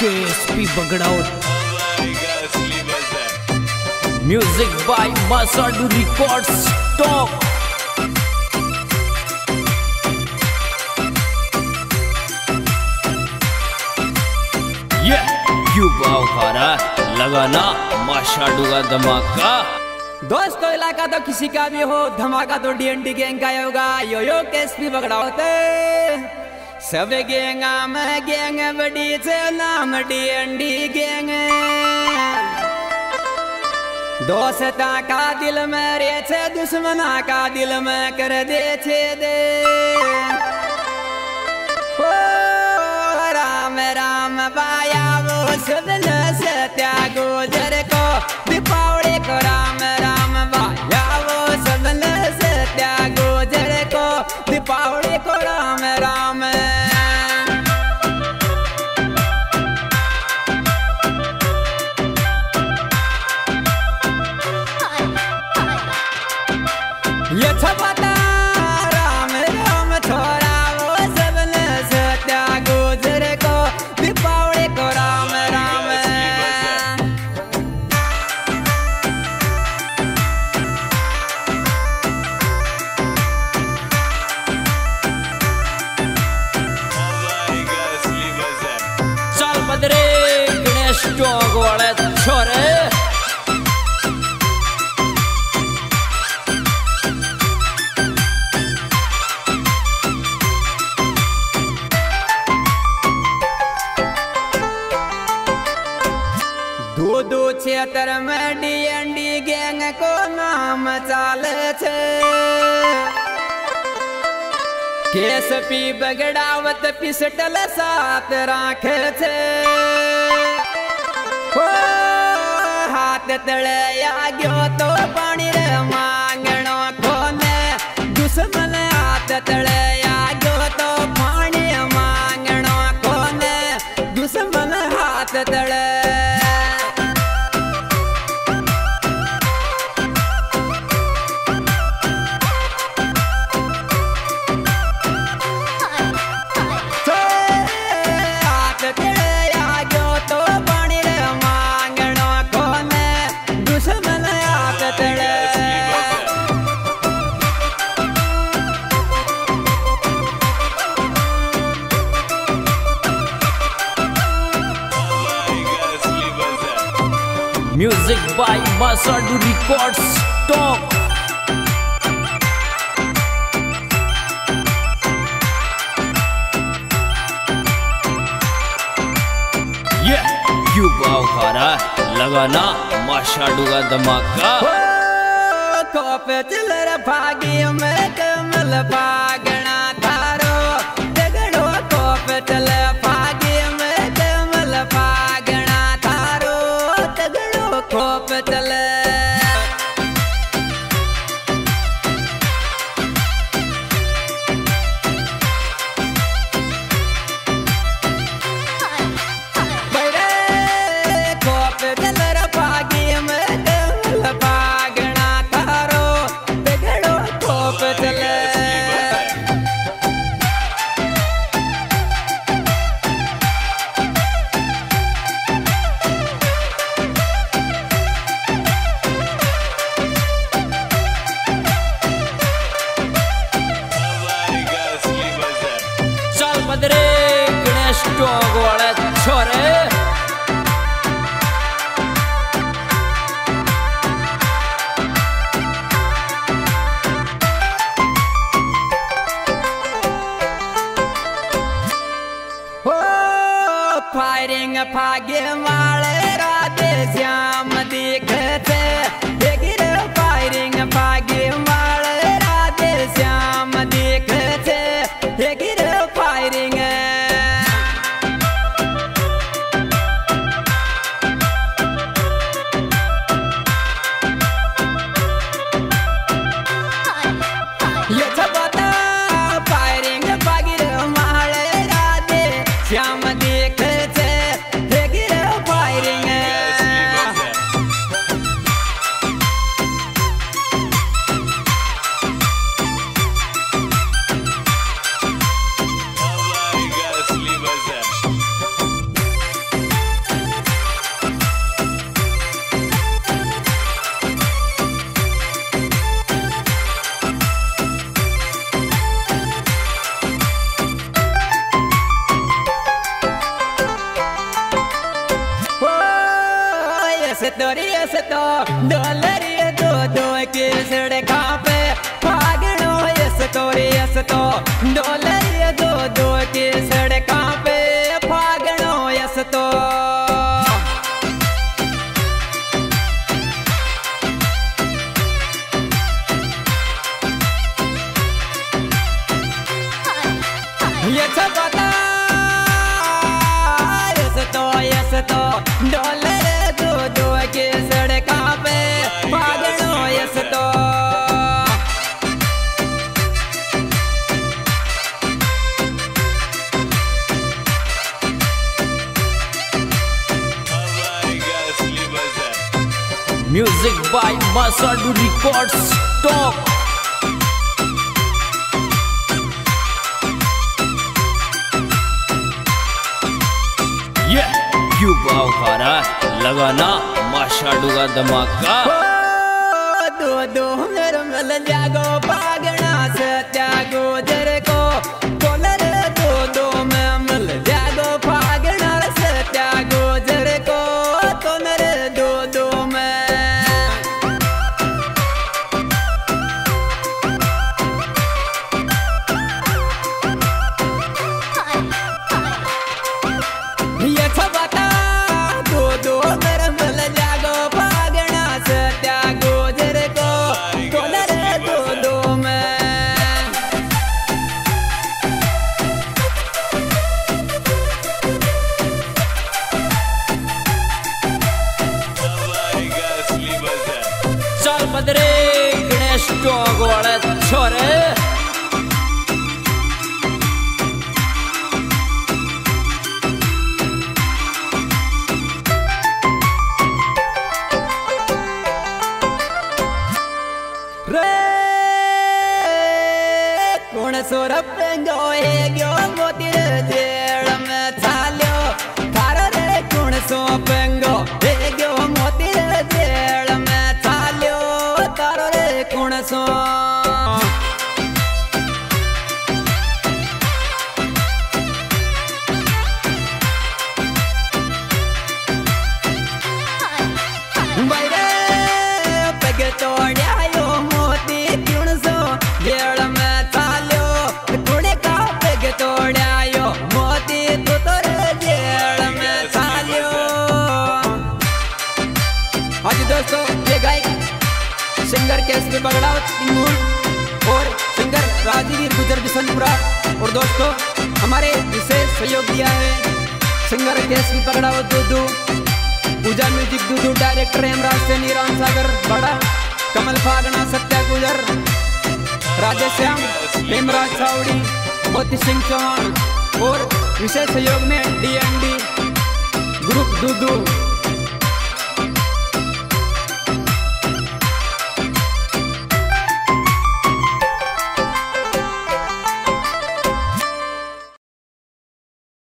KSP Bagdaut. Music by Masadu Records Stock. क्यों भाव खा रहा लगाना माशाडू का धमाका। दोस्तों इलाका तो किसी का भी हो, धमाका तो DND गैंग का होगा। यो KSP Bagdaut सब गैंगा में गैंग बड़ी से नाम DND गैंग। दोस्ता का दिल में रे छे, दुश्मना का दिल में कर दे छे दे। ओ राम राम बाया वो सबन सत्या गुजर को दीपावली को राम राम बाया वो सबन सत्या गुजर को दीपावली को राम राम। ये छपता राम राम छोरा वो सबन सत्या गुजर को दीपावली को राम राम। चल बदरे गणेश टोग वाले छोरे। दो क्षेत्र में DND गैंग को नाम चाले छे। KSP Bagdaut पिस्टल साथ राखे छे। ओ हाथ तले आ गयो तो पानी रे मांगणो कोने, दुश्मन हाथ तले आ गयो तो पानी मांगणो कोने, दुश्मन हाथ तले। Music by Masadu Records Stock. क्यों भाव खा रहा लगाना माशाडू का धमाका। कोप चिलर भागी में कमल भागना थारो दगड़ो, कोप चल भागी में कमल भागना थारो दगड़ो, कोप चल। बदरे गणेश टोग वाले छोरे। ओ फायरिंग भाग्य वाले राधे श्याम दिखते, फायरिंग भाग्य वाले राधे श्याम दिखते, फायरिंग। ये छपता फायरिंग भाग्य वाले राधे श्याम दिखते, तो डोलरी दो दो की सड़का पे फागणो यस तो डोलरी दो दो की सड़का पे फागणो यस तो ये बता यस तो डोलर दो दो के सड़का पे फागणो यस तो म्यूजिक बाय माशाडू रिकॉर्ड्स टॉप क्यों भाव खारा लगाना माशाडू का धमाका दो दो निर्मल जागो पागना सत्यागो जर को कोलर दो दो में मिल जागो पागना सत्यागो जर को कोलर दो दो में ये बता दो दो निर्मल जागो पागना सत्यागो जर को कोलर दो दो में चल बदरे गणेश टॉक वाले छोरे सोरप गोए गयो मोतिर जेड़ में चाल्यो थारो रे कुण सो पेंगो हे गयो मोतिर जेड़ में चाल्यो थारो रे कुण सो बैरे पग तोड़ायो मोती कुण सो जेड़ में दोस्तों ये गायक सिंगर केसरी बगड़ावत और सिंगर राजवीर गुजर बिशनपुरा और दोस्तों हमारे विशेष सहयोग दिया है सिंगर केसरी बगड़ावत दूधू पूजा म्यूजिक दूधू डायरेक्टर हेमराज सैनी राम सागर बड़ा कमल फागना सत्या गुजर राजेश श्याम हेमराज सावड़ी मोती सिंह चौहान और विशेष सहयोग में DND ग्रुप दूधू